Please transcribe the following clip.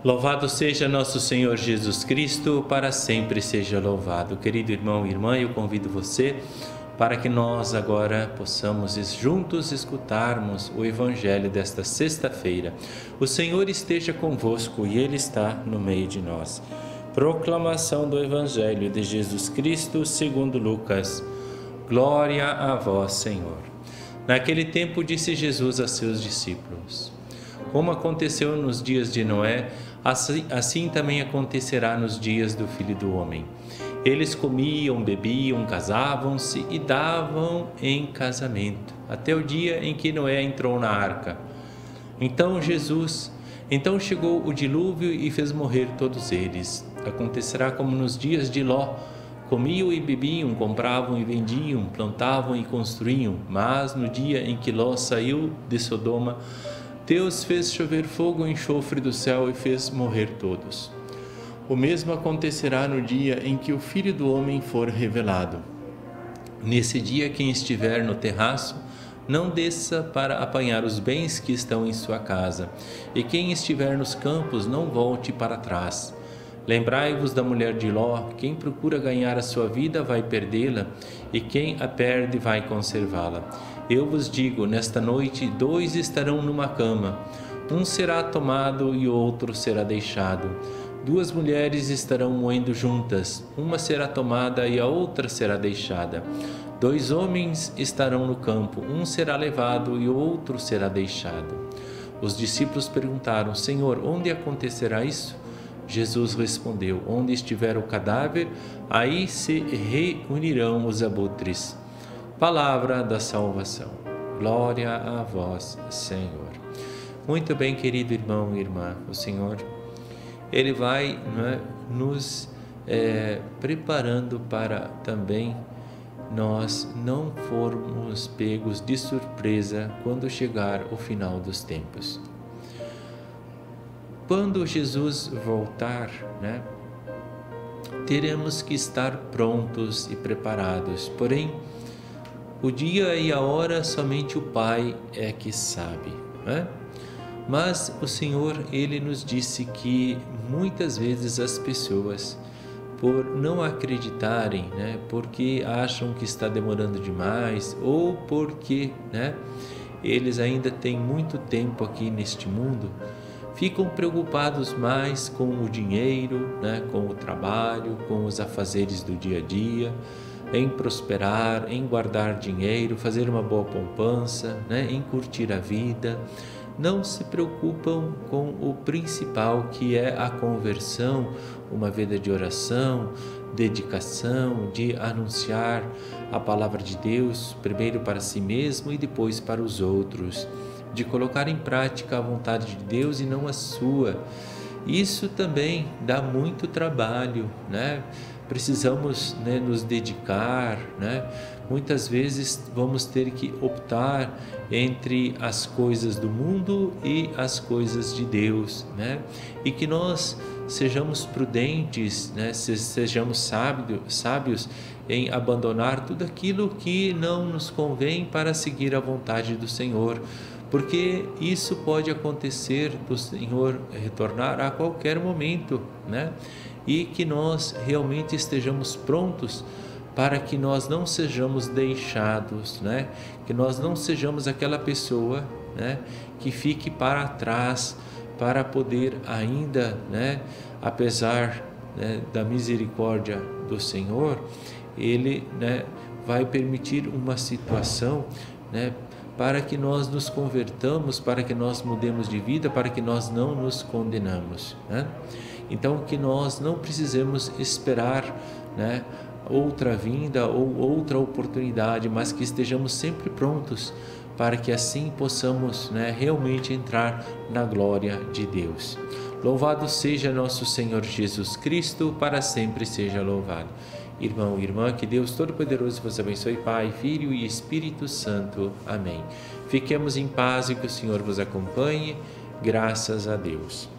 Louvado seja nosso Senhor Jesus Cristo, para sempre seja louvado. Querido irmão e irmã, eu convido você para que nós agora possamos juntos escutarmos o Evangelho desta sexta-feira. O Senhor esteja convosco e Ele está no meio de nós. Proclamação do Evangelho de Jesus Cristo segundo Lucas. Glória a vós, Senhor. Naquele tempo disse Jesus a seus discípulos: como aconteceu nos dias de Noé, assim também acontecerá nos dias do Filho do Homem. Eles comiam, bebiam, casavam-se e davam em casamento, até o dia em que Noé entrou na arca. Então chegou o dilúvio e fez morrer todos eles. Acontecerá como nos dias de Ló: comiam e bebiam, compravam e vendiam, plantavam e construíam. Mas no dia em que Ló saiu de Sodoma, Deus fez chover fogo e enxofre do céu e fez morrer todos. O mesmo acontecerá no dia em que o Filho do Homem for revelado. Nesse dia, quem estiver no terraço, não desça para apanhar os bens que estão em sua casa, e quem estiver nos campos, não volte para trás. Lembrai-vos da mulher de Ló: quem procura ganhar a sua vida vai perdê-la, e quem a perde vai conservá-la. Eu vos digo, nesta noite 2 estarão numa cama, um será tomado e outro será deixado. 2 mulheres estarão moendo juntas, uma será tomada e a outra será deixada. 2 homens estarão no campo, um será levado e o outro será deixado. Os discípulos perguntaram: Senhor, onde acontecerá isso? Jesus respondeu: onde estiver o cadáver, aí se reunirão os abutres. Palavra da salvação. Glória a vós, Senhor. Muito bem, querido irmão e irmã, o Senhor, Ele vai nos preparando para também nós não formos pegos de surpresa quando chegar o final dos tempos. Quando Jesus voltar, teremos que estar prontos e preparados. Porém, o dia e a hora somente o Pai é que sabe, Mas o Senhor, Ele nos disse que muitas vezes as pessoas, por não acreditarem, porque acham que está demorando demais, ou porque eles ainda têm muito tempo aqui neste mundo, ficam preocupados mais com o dinheiro, com o trabalho, com os afazeres do dia a dia, em prosperar, em guardar dinheiro, fazer uma boa poupança, em curtir a vida. Não se preocupam com o principal, que é a conversão, uma vida de oração, dedicação, de anunciar a palavra de Deus, primeiro para si mesmo e depois para os outros, de colocar em prática a vontade de Deus e não a sua. Isso também dá muito trabalho, Precisamos nos dedicar, Muitas vezes vamos ter que optar entre as coisas do mundo e as coisas de Deus, E que nós sejamos prudentes, sejamos sábios em abandonar tudo aquilo que não nos convém para seguir a vontade do Senhor, porque isso pode acontecer do Senhor retornar a qualquer momento, E que nós realmente estejamos prontos para que nós não sejamos deixados, Que nós não sejamos aquela pessoa, que fique para trás, para poder ainda, apesar da misericórdia do Senhor, Ele vai permitir uma situação, para que nós nos convertamos, para que nós mudemos de vida, para que nós não nos condenamos, Então, que nós não precisemos esperar, outra vinda ou outra oportunidade, mas que estejamos sempre prontos para que assim possamos realmente entrar na glória de Deus. Louvado seja nosso Senhor Jesus Cristo, para sempre seja louvado. Irmão e irmã, que Deus Todo-Poderoso vos abençoe, Pai, Filho e Espírito Santo. Amém. Fiquemos em paz e que o Senhor vos acompanhe. Graças a Deus.